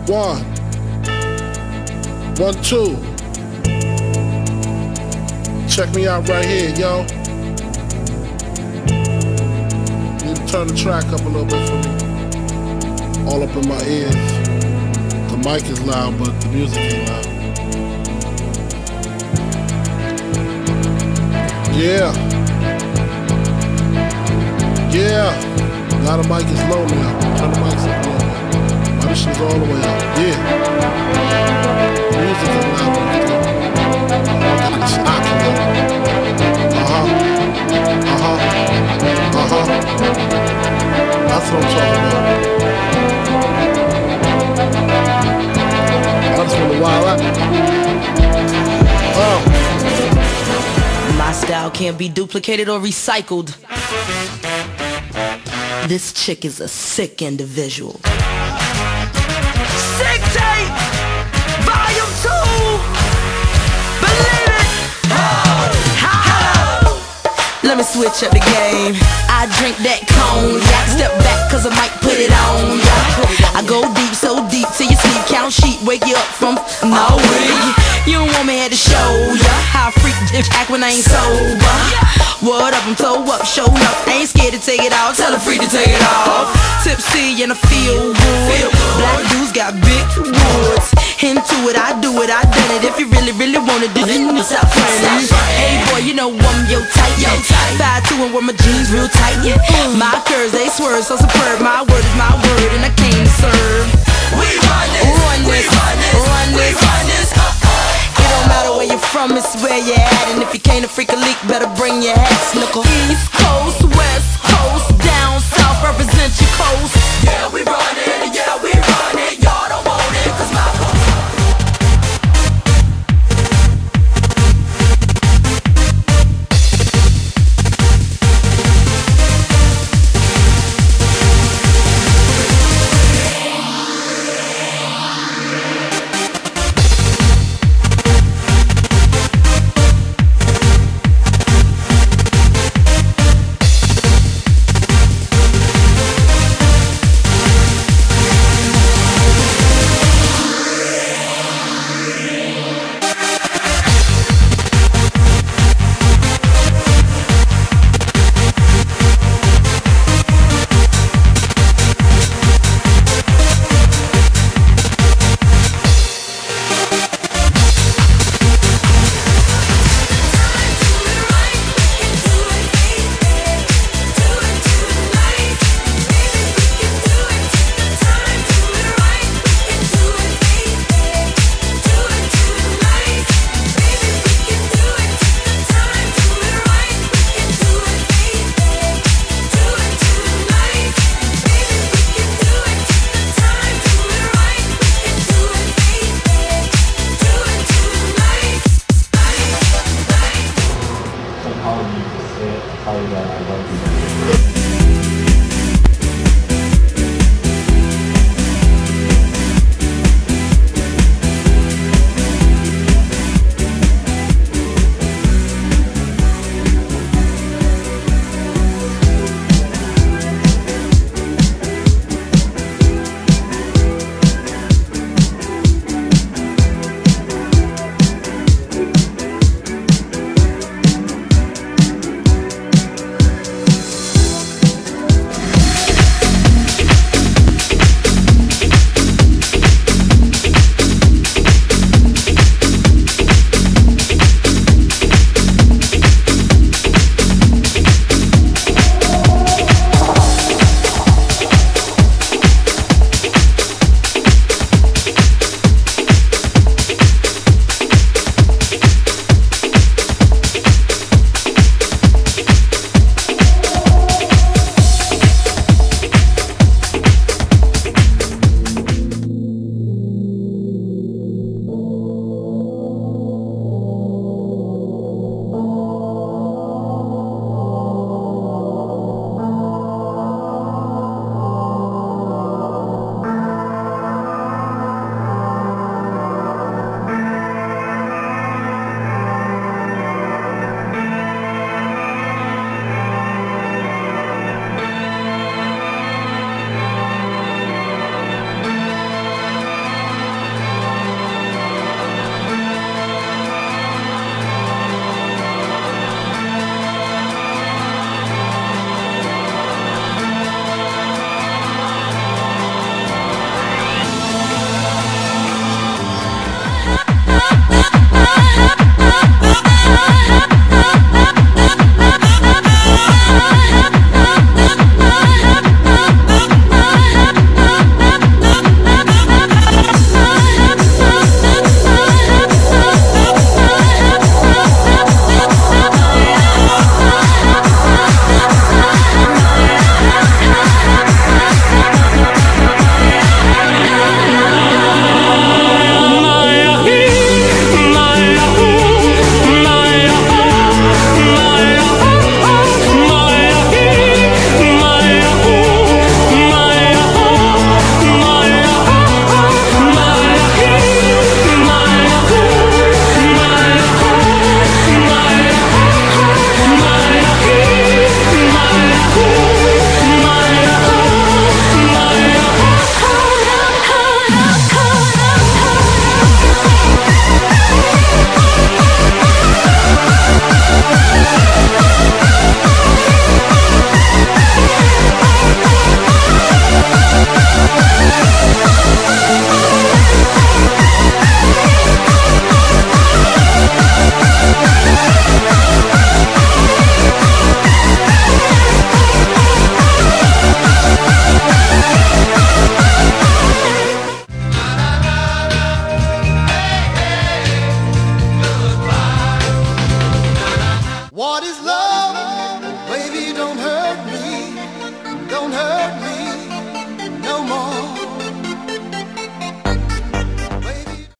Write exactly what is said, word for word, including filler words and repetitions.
One. One, two. Check me out right here, yo. Need to turn the track up a little bit for me. All up in my ears. The mic is loud, but the music ain't loud. Yeah. Yeah. Now the mic is low now. Turn the mic up a little bit. My this shit's all the way up. Yeah. The music is loud. Uh-huh. Uh-huh. Uh-huh. That's what I'm talking about. I just want to wild out. Oh. My style can't be duplicated or recycled. This chick is a sick individual. Sick tape, volume two. Believe it. Oh, oh. Let me switch up the game. I drink that cognac. Step back cause I might put it on ya. I go deep, so deep till you sleep. Count sheep, wake you up from no way. You don't want me here to show ya how I freak if act when I ain't sober. What up, I'm toe up, show up. I ain't scared to take it out, tell her free to take it off. Tipsy and I feel good. Black dudes got big woods. Into it, I do it, I done it. If you really, really want it, then you need to stop friends. Hey boy, you know I'm your type. Five two and wear my jeans real tight. My curves, they swerve, so superb. My word is my word and I came to serve. We run this, run this, run this, run this, run this. It don't matter where you're from, it's where you're at. And if you can't a freak a leak, better bring your